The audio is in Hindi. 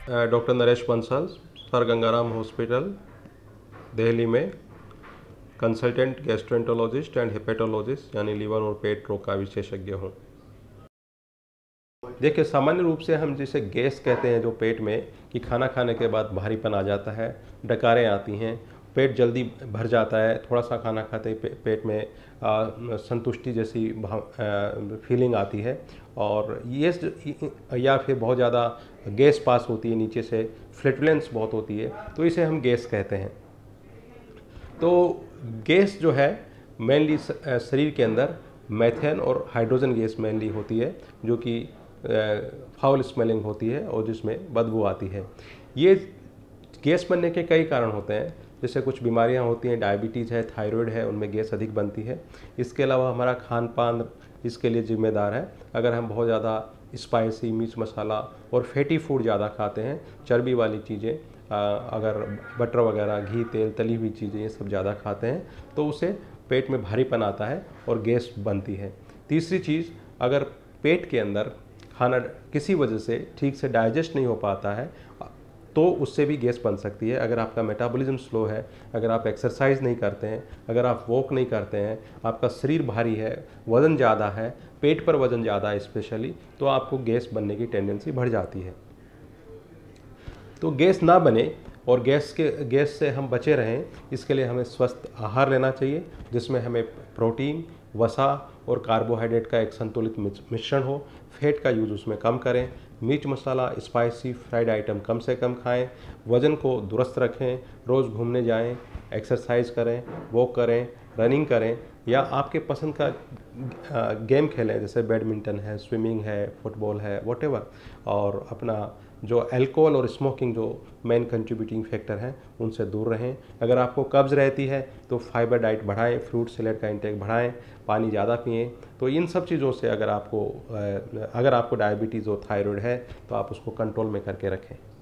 Doctor Naresh Bansal, sir Gangaram hospital, Delhi में कंसल्टेंट गैस्ट्रोएंटरोलॉजिस्ट एंड हेपेटोलॉजिस्ट यानी लीवर और पेट रोग का विशेषज्ञ हूँ। देखिए, सामान्य रूप से हम जिसे गैस कहते हैं जो पेट में, कि खाना खाने के बाद भारीपन आ जाता है, डकारें आती हैं, पेट जल्दी भर जाता है, थोड़ा सा खाना खाते ही पेट में संतुष्टि जैसी फीलिंग आती है, और ये या फिर बहुत ज़्यादा गैस पास होती है नीचे से, फ्लैटुलेंस बहुत होती है, तो इसे हम गैस कहते हैं। तो गैस जो है मेनली शरीर के अंदर मेथेन और हाइड्रोजन गैस मेनली होती है, जो कि फाउल स्मेलिंग होती है और जिसमें बदबू आती है। ये गैस बनने के कई कारण होते हैं, जैसे कुछ बीमारियां होती हैं, डायबिटीज़ है, थायराइड है, उनमें गैस अधिक बनती है। इसके अलावा हमारा खान पान इसके लिए जिम्मेदार है। अगर हम बहुत ज़्यादा स्पाइसी, मिर्च मसाला और फैटी फूड ज़्यादा खाते हैं, चर्बी वाली चीज़ें, अगर बटर वगैरह, घी, तेल, तली हुई चीज़ें ये सब ज़्यादा खाते हैं, तो उससे पेट में भारीपन आता है और गैस बनती है। तीसरी चीज़, अगर पेट के अंदर खाना किसी वजह से ठीक से डाइजेस्ट नहीं हो पाता है, तो उससे भी गैस बन सकती है। अगर आपका मेटाबॉलिज्म स्लो है, अगर आप एक्सरसाइज नहीं करते हैं, अगर आप वॉक नहीं करते हैं, आपका शरीर भारी है, वज़न ज़्यादा है, पेट पर वज़न ज़्यादा है स्पेशली, तो आपको गैस बनने की टेंडेंसी बढ़ जाती है। तो गैस ना बने और गैस से हम बचे रहें, इसके लिए हमें स्वस्थ आहार लेना चाहिए, जिसमें हमें प्रोटीन, वसा और कार्बोहाइड्रेट का एक संतुलित मिश्रण हो। फैट का यूज़ उसमें कम करें, मिर्च मसाला, स्पाइसी, फ्राइड आइटम कम से कम खाएं, वज़न को दुरुस्त रखें, रोज़ घूमने जाएं, एक्सरसाइज करें, वॉक करें, रनिंग करें, या आपके पसंद का गेम खेलें, जैसे बैडमिंटन है, स्विमिंग है, फुटबॉल है, व्हाटएवर। और अपना जो अल्कोहल और स्मोकिंग जो मेन कंट्रीब्यूटिंग फैक्टर हैं, उनसे दूर रहें। अगर आपको कब्ज़ रहती है तो फाइबर डाइट बढ़ाएं, फ्रूट सैलेड का इंटेक बढ़ाएं, पानी ज़्यादा पिएं। तो इन सब चीज़ों से अगर आपको डायबिटीज़ और थायराइड है, तो आप उसको कंट्रोल में करके रखें।